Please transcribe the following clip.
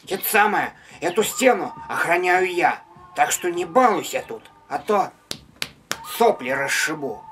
Это самое, эту стену охраняю я. Так что не балуйся тут, а то сопли расшибу.